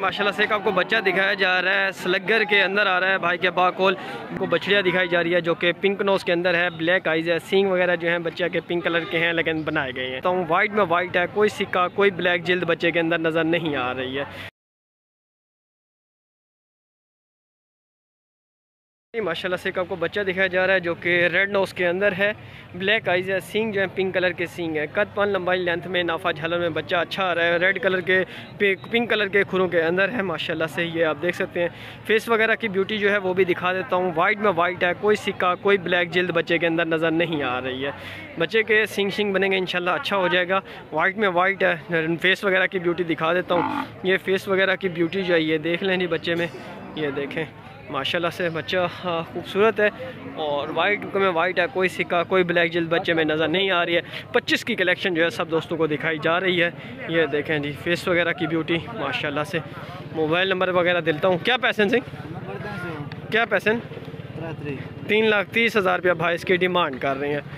माशाल्लाह से एक आपको बच्चा दिखाया जा रहा है, स्लगर के अंदर आ रहा है भाई के बाकोल को बछड़िया दिखाई जा रही है जो कि पिंक नोज के अंदर है, ब्लैक आइज है, सींग वगैरह जो हैं बच्चे के पिंक कलर के हैं लेकिन बनाए गए हैं। तो वाइट में वाइट है, कोई सिक्का कोई ब्लैक जिल्द बच्चे के अंदर नज़र नहीं आ रही है। माशाल्लाह से एक आपको बच्चा दिखाया जा रहा है जो कि रेड नोज के अंदर है, ब्लैक आइज है, सींग जो है पिंक कलर के सींग है, कद पान लंबाई लेंथ में नाफा झालर में बच्चा अच्छा आ रहा है, रेड कलर के पिंक कलर के खुरों के अंदर है। माशाल्लाह से ये आप देख सकते हैं। फेस वगैरह की ब्यूटी जो है वो भी दिखा देता हूँ। वाइट में वाइट है, कोई सिक्का कोई ब्लैक जिल्द बच्चे के अंदर नज़र नहीं आ रही है। बच्चे के सींग बनेंगे इंशाल्लाह अच्छा हो जाएगा। वाइट में वाइट है, फेस वगैरह की ब्यूटी दिखा देता हूँ। ये फेस वगैरह की ब्यूटी जो है ये देख लें जी बच्चे में, ये देखें माशाल्लाह से बच्चा खूबसूरत है और वाइट में वाइट है, कोई सिक्का कोई ब्लैक जिल्द बच्चे में नज़र नहीं आ रही है। 25 की कलेक्शन जो है सब दोस्तों को दिखाई जा रही है। ये देखें जी फेस वगैरह की ब्यूटी माशाल्लाह से। मोबाइल नंबर वगैरह दिलता हूँ। क्या पैसे से क्या पैसे 3,30,000 रुपया भाई इसकी डिमांड कर रहे हैं।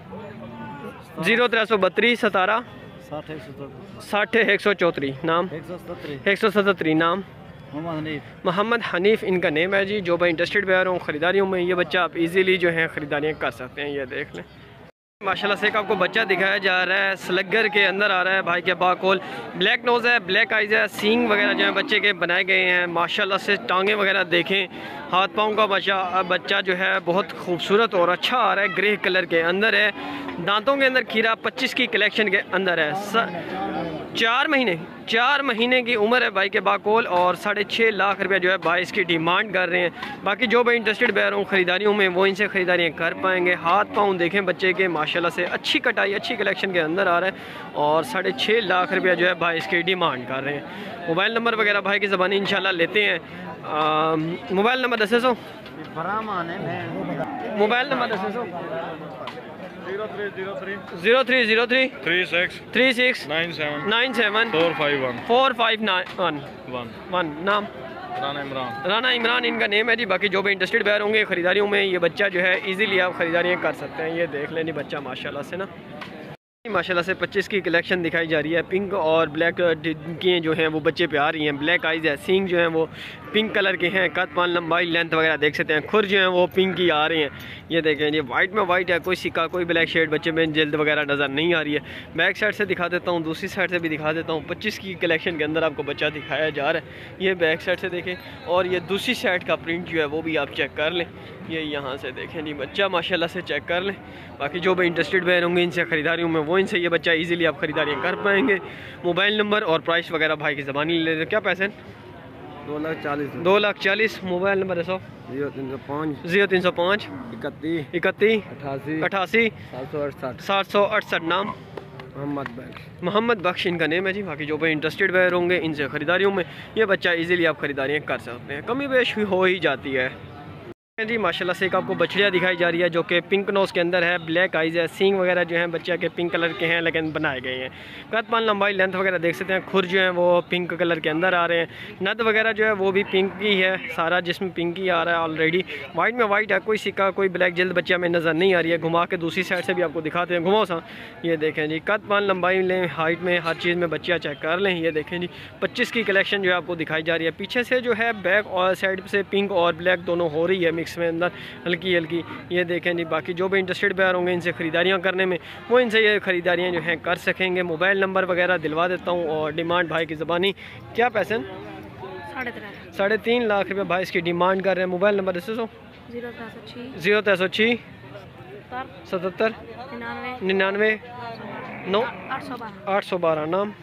0332 17 60 134 नाम 177 नाम मोहम्मद हनीफ इनका नेम है जी। जो भाई इंटरेस्टेड भी आ रहा हूँ ख़रीदारियों में, ये बच्चा आप इजीली जो है ख़रीदारियाँ कर सकते हैं। ये देख लें माशाल्लाह से एक आपको बच्चा दिखाया जा रहा है, स्लगर के अंदर आ रहा है भाई के बाकोल, ब्लैक नोज़ है, ब्लैक आइज़ है, सींग वगैरह जो है बच्चे के बनाए गए हैं। माशाल्लाह से टांगे वगैरह देखें, हाथ पाँव का बच्चा जो है बहुत खूबसूरत और अच्छा आ रहा है, ग्रे कलर के अंदर है। दांतों के अंदर खीरा 25 की कलेक्शन के अंदर है। 4 महीने की उम्र है भाई के बाकोल और 6.5 लाख रुपया जो है भाई इसकी डिमांड कर रहे हैं। बाकी जो भाई इंटरेस्टेड बह रहा हूँ ख़रीदारियों में वो इनसे ख़रीदारियाँ कर पाएंगे। हाथ पाँव देखें बच्चे के माशाल्लाह से अच्छी कटाई अच्छी कलेक्शन के अंदर आ रहा है और 6.5 लाख रुपया जो है भाई इसकी डिमांड कर रहे हैं। मोबाइल नंबर वगैरह भाई की ज़बानी इंशाल्लाह लेते हैं। मोबाइल नंबर 10 मोबाइल नंबर 0303 36 97 459 नाम राना इमरान इनका नेम है जी। बाकी जो भी इंटरेस्टेड बैर होंगे ख़रीदारियों में, ये बच्चा जो है इजीली आप ख़रीदारियाँ कर सकते हैं। ये देख लें जी बच्चा माशाल्लाह से ना माशाल्लाह से 25 की कलेक्शन दिखाई जा रही है। पिंक और ब्लैक की जो हैं वो बच्चे पे आ रही हैं। ब्लैक आइज़ है, सींग जो हैं वो पिंक कलर के हैं, कद पान लंबाई लेंथ वगैरह देख सकते हैं। खुर जो हैं वो पिंक की आ रही हैं। ये देखें जी वाइट में वाइट है, कोई सिक्का कोई ब्लैक शेड बच्चे में जल्द वगैरह नज़र नहीं आ रही है। बैक साइड से दिखा देता हूँ, दूसरी साइड से भी दिखा देता हूँ। 25 की कलेक्शन के अंदर आपको बच्चा दिखाया जा रहा है। ये बैक साइड से देखें और ये दूसरी साइड का प्रिंट जो है वो भी आप चेक कर लें। ये यहाँ से देखें जी बच्चा माशाल्लाह से चेक कर लें। बाकी जो भी इंटरेस्टेड बहन होंगे इनसे ख़रीदारियों में वो इनसे ये बच्चा इजीली आप ख़रीदारियाँ कर पाएंगे। मोबाइल नंबर और प्राइस वगैरह भाई की ज़बानी ले लेते। क्या पैसे 2,40,000 मोबाइल नंबर है 0305 31 88 768 नाम मोहम्मद बख्श इनका नेम है जी। बाकी जो भाई इंटरेस्टेड बहर होंगे इनसे ख़रीदारियों में ये बच्चा इजीली आप ख़रीदारियाँ कर सकते हैं। कमी बेश हो ही जाती है जी। माशाल्लाह से एक आपको बछड़िया दिखाई जा रही है जो कि पिंक नोज़ के अंदर है, ब्लैक आइज़ है, सींग वगैरह जो हैं बच्चे के पिंक कलर के हैं लेकिन बनाए गए हैं। कद पान लंबाई लेंथ वगैरह देख सकते हैं। खुर जो हैं वो पिंक कलर के अंदर आ रहे हैं। नद वगैरह जो है वो भी पिंक ही है, सारा जिसम पिंक ही आ रहा है ऑलरेडी। वाइट में वाइट है, कोई सिक्का कोई ब्लैक जल्द बच्चा में नज़र नहीं आ रही है। घुमा के दूसरी साइड से भी आपको दिखाते हैं, घुमाओ सा। ये देखें जी कद पान लंबाई लें, हाइट में हर चीज़ में बच्चियाँ चेक कर लें। ये देखें जी 25 की कलेक्शन जो है आपको दिखाई जा रही है। पीछे से जो है बैक और साइड से पिंक और ब्लैक दोनों हो रही है मिक्स में अंदर हल्की हल्की। ये देखें जी बाकी जो भी इंटरेस्टेड बैर होंगे इनसे ख़रीदारियाँ करने में वो इनसे ये ख़रीदारियाँ जो हैं कर सकेंगे। मोबाइल नंबर वगैरह दिलवा देता हूँ और डिमांड भाई की ज़बानी। क्या पैसे 3.5 लाख रुपये भाई इसकी डिमांड कर रहे हैं। मोबाइल नंबर 0306 77 99 812 नाम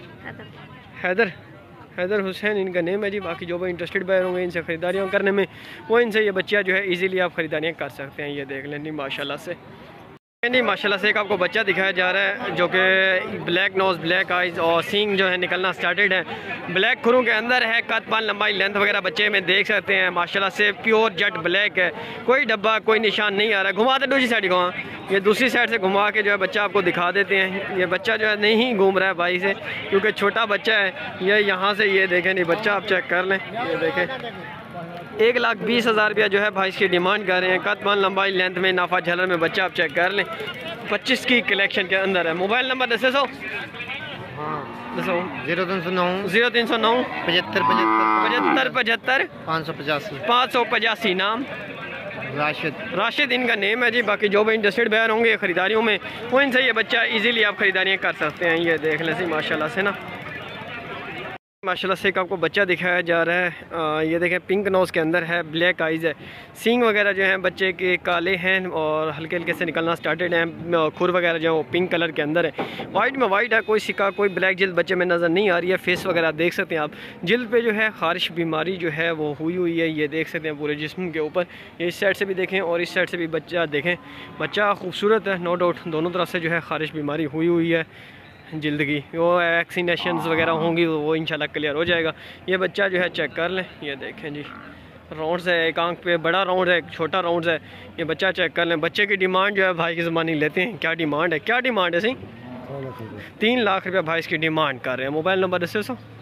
हैदर हुसैन इनका नेम है जी। बाकी जो भी इंटरेस्टेड बायर होंगे इनसे ख़रीदारियाँ करने में वो इनसे ये बच्चा जो है इजीली आप ख़रीदारियाँ कर सकते हैं। ये देख लें माशाल्लाह से जी माशाल्लाह से एक आपको बच्चा दिखाया जा रहा है जो कि ब्लैक नोज़ ब्लैक आइज़ और सींग जो है निकलना स्टार्टेड है। ब्लैक खुरों के अंदर है, कद पान लंबाई लेंथ वगैरह बच्चे में देख सकते हैं। माशाल्लाह से प्योर जट ब्लैक है, कोई डब्बा कोई निशान नहीं आ रहा है। घुमा दे दूसरी साइड घुमा, ये दूसरी साइड से घुमा के जो है बच्चा आपको दिखा देते हैं। ये बच्चा जो है नहीं घूम रहा है भाई से क्योंकि छोटा बच्चा है। ये यहाँ से ये देखें नहीं बच्चा आप चेक कर लें। ये देखें 1,20,000 रुपया जो है भाई इसकी डिमांड कर रहे हैं। कद पान लंबाई लेंथ में नाफा झलर में बच्चा आप चेक कर लें। 25 की कलेक्शन के अंदर है। मोबाइल नंबर 10 दसो 0309 0309 75 75 75 585 नाम राशिद इनका नेम है जी। बाकी जो भी इंटरेस्टेड बयान होंगे ख़रीदारियों में वो इनसे ये बच्चा इजीली आप ख़रीदारियाँ कर सकते हैं। ये देख लें सी माशाल्लाह से ना, माशाल्लाह से एक आपको बच्चा दिखाया जा रहा है। ये देखें पिंक नोज़ के अंदर है, ब्लैक आइज़ है, सींग वगैरह जो हैं बच्चे के काले हैं और हल्के हल्के से निकलना स्टार्टेड हैं। खुर वगैरह जो है वो पिंक कलर के अंदर है, वाइट में वाइट है, कोई सिक्का कोई ब्लैक जिल्द बच्चे में नज़र नहीं आ रही है। फेस वगैरह देख सकते हैं आप, जिल्द पे जो है खारिश बीमारी जो है वो हुई है, ये देख सकते हैं पूरे जिस्म के ऊपर। ये इस साइड से भी देखें और इस साइड से भी बच्चा देखें, बच्चा खूबसूरत है नो डाउट, दोनों तरफ से जो है खारिश बीमारी हुई है जल्द की। वो वैक्सीनेशंस वगैरह होंगी वो इंशाल्लाह क्लियर हो जाएगा। ये बच्चा जो है चेक कर लें, ये देखें जी राउंड्स है, एक आंख पे बड़ा राउंड है, एक छोटा राउंड है। ये बच्चा चेक कर लें। बच्चे की डिमांड जो है भाई की ज़बानी लेते हैं, क्या डिमांड है, क्या डिमांड है सी? 3 लाख रुपया भाई इसकी डिमांड कर रहे हैं। मोबाइल नंबर दसो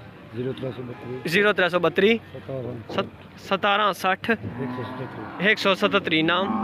0332 17 60 177। नाम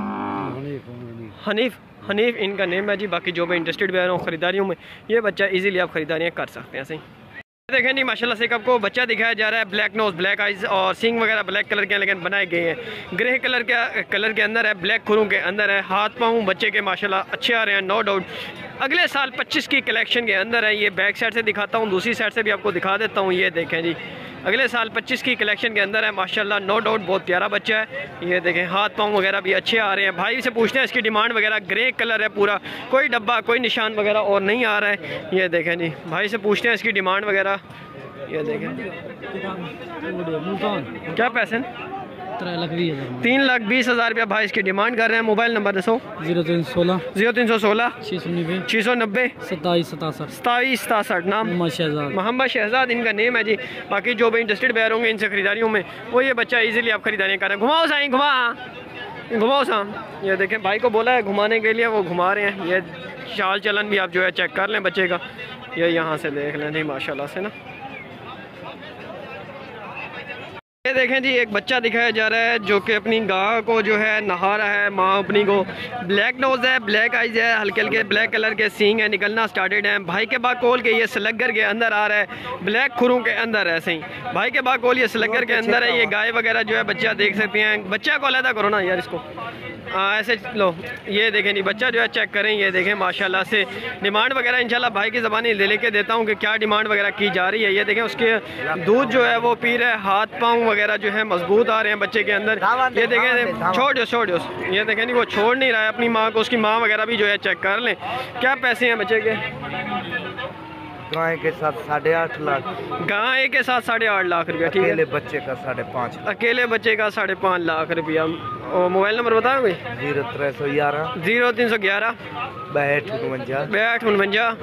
हनीफ इनका नेम है जी। बाकी जो भी इंटरेस्टेड भी आ रहे हो ख़रीदारियों में ये बच्चा इजीली आप ख़रीदारियाँ कर सकते हैं। सही देखें जी माशाल्लाह से आपको बच्चा दिखाया जा रहा है, ब्लैक नोज़ ब्लैक आइज़ और सिंग वगैरह ब्लैक कलर के लेकिन बनाए गए हैं। ग्रे कलर के अंदर है, ब्लैक खुरों के अंदर है। हाथ पाँव बच्चे के माशाल्लाह अच्छे आ रहे हैं नो डाउट। अगले साल 25 की कलेक्शन के अंदर है। ये बैक साइड से दिखाता हूँ, दूसरी साइड से भी आपको दिखा देता हूँ। ये देखें जी अगले साल 25 की कलेक्शन के अंदर है माशाल्लाह नो डाउट, बहुत प्यारा बच्चा है। ये देखें हाथ पाँव वगैरह भी अच्छे आ रहे हैं। भाई से पूछते हैं इसकी डिमांड वगैरह, ग्रे कलर है पूरा, कोई डब्बा कोई निशान वगैरह और नहीं आ रहा है। ये देखें जी भाई से पूछते हैं इसकी डिमांड वगैरह। ये देखें क्या पैसे 3,20,000 रुपया भाई इसकी डिमांड कर रहे हैं। मोबाइल नंबर दसो 0316 690 2767। नाम मोहम्मद शहजाद इनका नेम है जी। बाकी जो भी इंटरेस्टेड बैर होंगे इनसे खरीदारियों में वो ये बच्चा इजीली आप खरीदारियाँ करें। घुमाओ साईं घुमाओ साम। ये देखें भाई को बोला है घुमाने के लिए, वो घुमा रहे हैं। ये चाल चलन भी आप जो है चेक कर लें बच्चे का, ये यहाँ से देख लें जी माशाल्लाह से ना। ये देखें जी एक बच्चा दिखाया जा रहा है जो कि अपनी गाय को जो है नहा रहा है, माँ अपनी को। ब्लैक नोज़ है, ब्लैक आइज़ है, हल्के हल्के ब्लैक कलर के सींग है, निकलना स्टार्टेड है। भाई के बाकोल के ये स्लगर के अंदर आ रहा है, ब्लैक खुरों के अंदर है। सही भाई के बाकोल ये स्लगर के अंदर है। ये गाय वगैरह जो है बच्चा देख सकते हैं। बच्चा को अलहदा करो ना यार इसको, ऐसे लो। ये देखें जी बच्चा जो है चेक करें। ये देखें माशाल्लाह से डिमांड वगैरह इंशाल्लाह भाई की ज़बानी लेके देता हूँ कि क्या डिमांड वगैरह की जा रही है। ये देखें उसके दूध जो है वो पी रहे हैं, हाथ पाँव वगैरह जो है मजबूत आ रहे हैं बच्चे के अंदर। ये देखें छोड़ दो। ये देखें नहीं वो छोड़ नहीं रहा है अपनी माँ को, उसकी माँ वगैरह भी जो है चेक कर लें। क्या पैसे हैं बच्चे के? गाय के साथ 8.5 लाख, गाय के साथ 8.5 लाख रुपया। ठीक है, अकेले बच्चे का 5.5, अकेले बच्चे का 5.5 लाख रुपया। और मोबाइल नंबर बताओ भाई? 0311 0311 62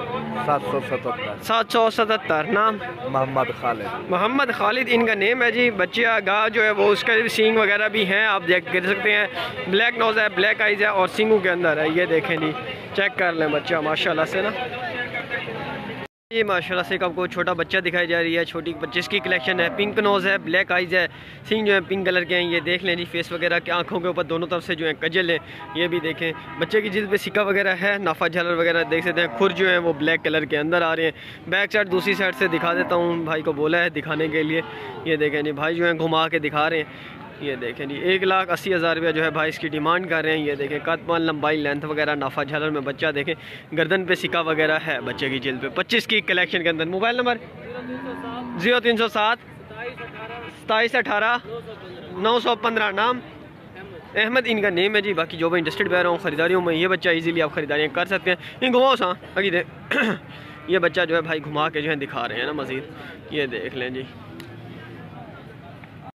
777। नाम मोहम्मद खालिद इनका नेम है जी। बच्चा गाय जो है वो उसका सींग वगैरह भी हैं, आप देख सकते हैं। ब्लैक नोज़ है, ब्लैक आइज़ है और सींगों के अंदर है। ये देखें जी चेक कर लें बच्चा माशाल्लाह से ना। ये माशाल्लाह से आपको छोटा बच्चा दिखाई जा रही है, छोटी बच्चे की कलेक्शन है। पिंक नोज़ है, ब्लैक आइज़ है, सिंग जो है पिंक कलर के हैं। ये देख लें जी फेस वगैरह के, आंखों के ऊपर दोनों तरफ से जो है कजल है। ये भी देखें बच्चे की जिल्द पे सिक्का वगैरह है, नाफा झालर वगैरह देख सकते हैं। खुर जो है वो ब्लैक कलर के अंदर आ रहे हैं। बैक साइड दूसरी साइड से दिखा देता हूँ, भाई को बोला है दिखाने के लिए। ये देखें जी भाई जो है घुमा के दिखा रहे हैं। ये देखें जी 1,80,000 रुपया जो है भाई इसकी डिमांड कर रहे हैं। ये देखें कदमान लंबाई लेंथ वगैरह नाफा झालर में बच्चा देखें, गर्दन पे सिक्का वगैरह है बच्चे की जिल्द पे। 25 की कलेक्शन के अंदर। Mobile number 0307 2718 915। नाम अहमद इनका नेम है जी। बाकी जो भी इंटरेस्टेड बैर हूँ ख़रीदारियों में ये बच्चा इजीली आप ख़रीदारियाँ कर सकते हैं। इन घुमाओ सा अगी दे। ये बच्चा जो है भाई घुमा के जो है दिखा रहे हैं ना मज़ीद। ये देख लें जी